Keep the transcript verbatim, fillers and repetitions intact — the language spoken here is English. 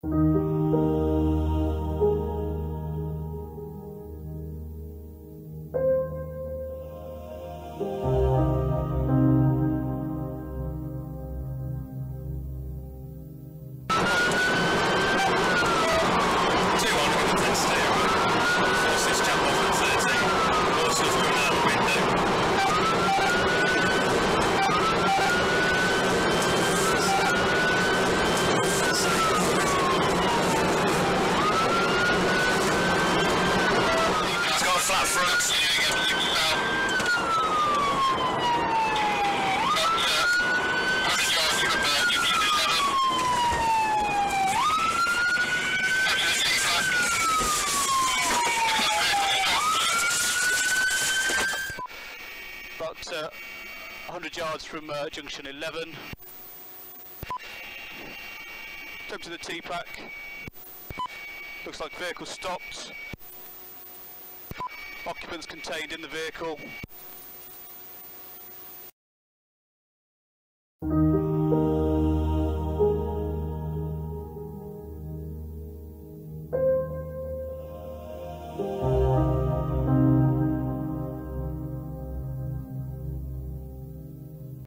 About uh, one hundred yards from uh, junction eleven. Took to the T-pack. Looks like vehicle stopped. Occupants contained in the vehicle.